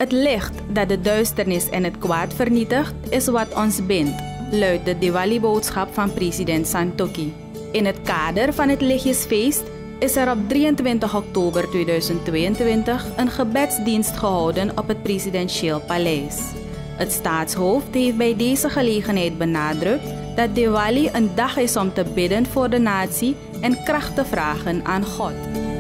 Het licht dat de duisternis en het kwaad vernietigt, is wat ons bindt, luidt de Diwali-boodschap van president Santokhi. In het kader van het Lichtjesfeest is er op 23 oktober 2022 een gebedsdienst gehouden op het presidentieel paleis. Het staatshoofd heeft bij deze gelegenheid benadrukt dat Diwali een dag is om te bidden voor de natie en kracht te vragen aan God.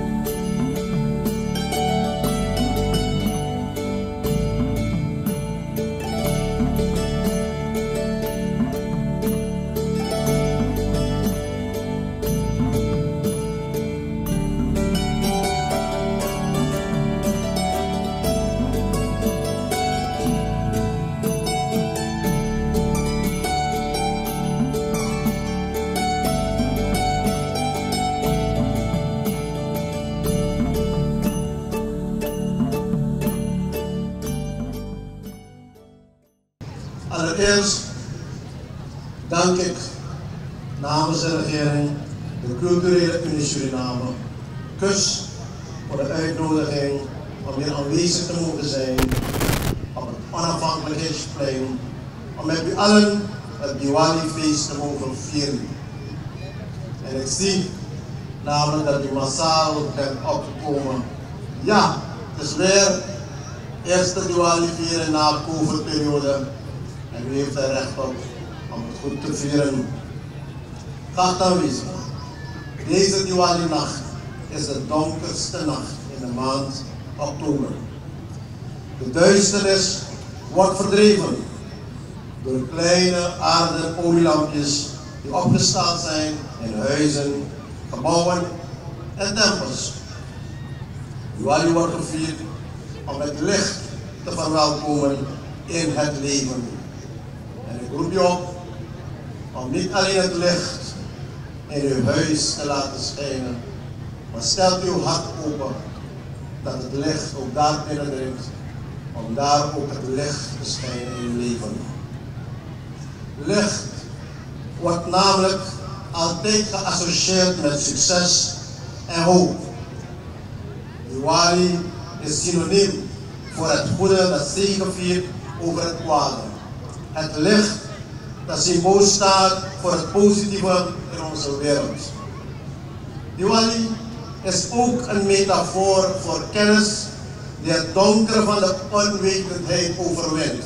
Allereerst dank ik namens de regering, de Culturele Unie Suriname, KUS, voor de uitnodiging om hier aanwezig te mogen zijn op het Onafhankelijkheidsplein, om met u allen het Diwali-feest te mogen vieren. En ik zie namelijk dat u massaal bent opgekomen. Ja, het is weer eerste Diwali vieren na de COVID-periode. En u heeft er recht op om het goed te vieren. Geachte aanwezigen, deze Diwali-nacht is de donkerste nacht in de maand oktober. De duisternis wordt verdreven door kleine aarden olielampjes die opgestaan zijn in huizen, gebouwen en tempels. Diwali wordt gevierd om het licht te verwelkomen in het leven. En ik roep je op om niet alleen het licht in uw huis te laten schijnen, maar stelt uw hart open dat het licht ook daar binnendringt, om daar ook het licht te schijnen in uw leven. Licht wordt namelijk altijd geassocieerd met succes en hoop. Diwali is synoniem voor het goede dat zegeviert over het kwade. Het licht dat symbool staat voor het positieve in onze wereld. Diwali is ook een metafoor voor kennis die het donkere van de onwetendheid overwint.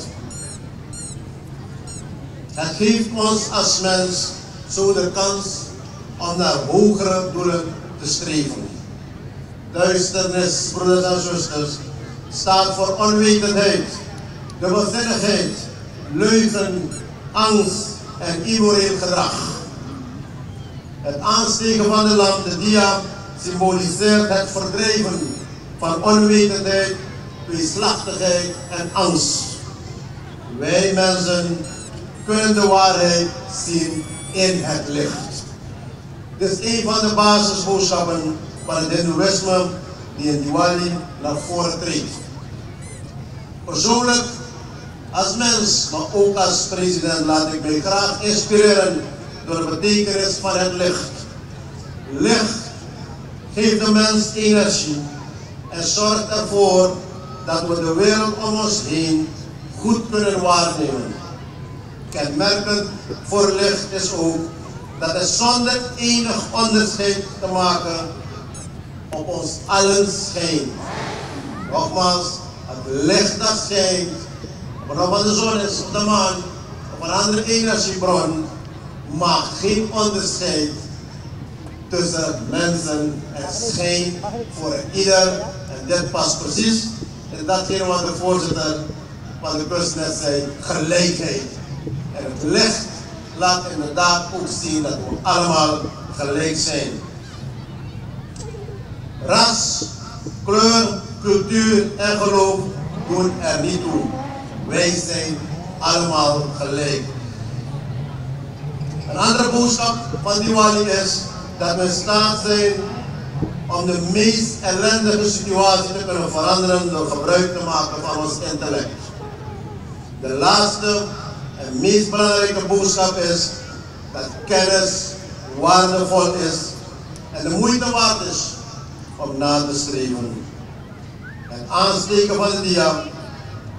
Het geeft ons als mens zo de kans om naar hogere doelen te streven. Duisternis, broeders en zusters, staat voor onwetendheid, dubbelzinnigheid, leugen, angst en immoreel gedrag. Het aansteken van de lamp, de dia, symboliseert het verdrijven van onwetendheid, tweeslachtigheid en angst. Wij mensen kunnen de waarheid zien in het licht. Dit is een van de basisboodschappen van het Hindoeïsme die in Diwali naar voren treedt. Persoonlijk, als mens, maar ook als president, laat ik mij graag inspireren door de betekenis van het licht. Licht geeft de mens energie en zorgt ervoor dat we de wereld om ons heen goed kunnen waarnemen. Kenmerkend voor licht is ook dat het zonder enig onderscheid te maken op ons allen schijnt. Nogmaals, het licht dat schijnt, of het de zon is of de maan of een andere energiebron, maakt geen onderscheid tussen mensen. Het schijnt voor ieder en dit past precies in datgene wat de voorzitter van de KUS net zei, gelijkheid. En het licht laat inderdaad ook zien dat we allemaal gelijk zijn. Ras, kleur, cultuur en geloof doen er niet toe. Wij zijn allemaal gelijk. Een andere boodschap van Diwali is dat we in staat zijn om de meest ellendige situatie te kunnen veranderen door gebruik te maken van ons intellect. De laatste en meest belangrijke boodschap is dat kennis waardevol is en de moeite waard is om na te streven. Het aansteken van de dia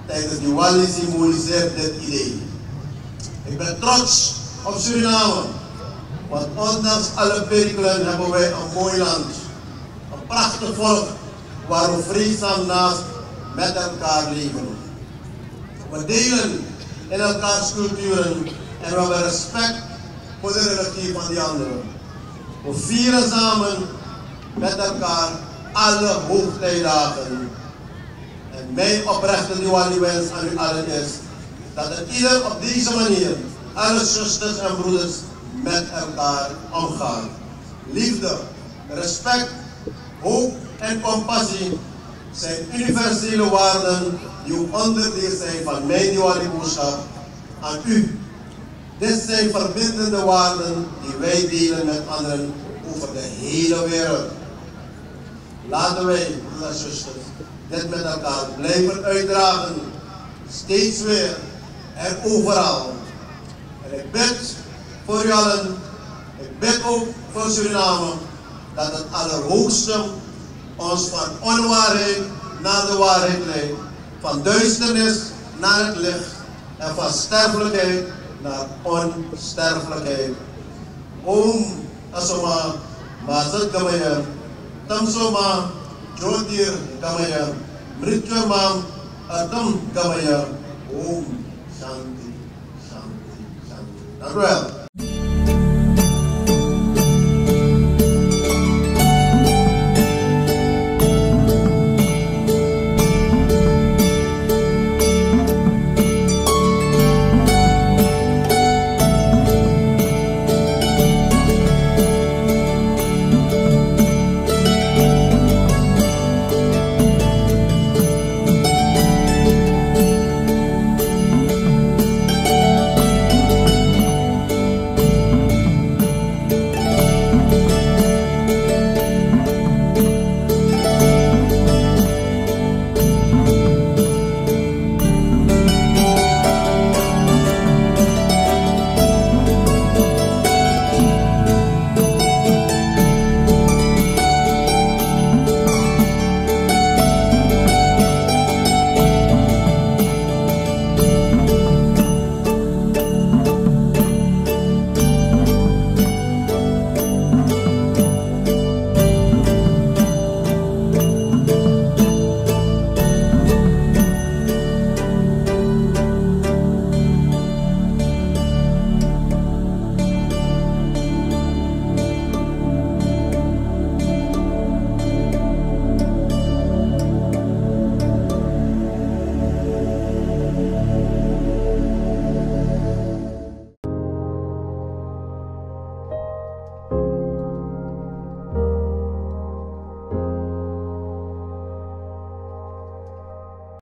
tijdens Diwali symboliseert dit idee. Ik ben trots op Suriname, want ondanks alle perikelen hebben wij een mooi land. Een prachtig volk waar we vreedzaam naast met elkaar leven. We delen in elkaars culturen en we hebben respect voor de religie van die anderen. We vieren samen met elkaar alle hoogtijdagen. En mijn oprechte Diwali-wens aan u allen is dat het ieder op deze manier, alle zusters en broeders, met elkaar omgaan. Liefde, respect, hoop en compassie zijn universele waarden die onderdeel zijn van mijn Diwali-boodschap aan u. Dit zijn verbindende waarden die wij delen met anderen over de hele wereld. Laten wij, broeders en zusters, dit met elkaar blijven uitdragen, steeds weer en overal. En ik bid voor u allen, ik bid ook voor Suriname, dat het Allerhoogste ons van onwaarheid naar de waarheid leidt, van duisternis naar het licht en van sterfelijkheid naar onsterfelijkheid. Om asoma mazat gamaya, tamsoma jyotir gamaya, mrityamam atam gamaya. Om Shanti, Shanti, Shanti. Dank u wel.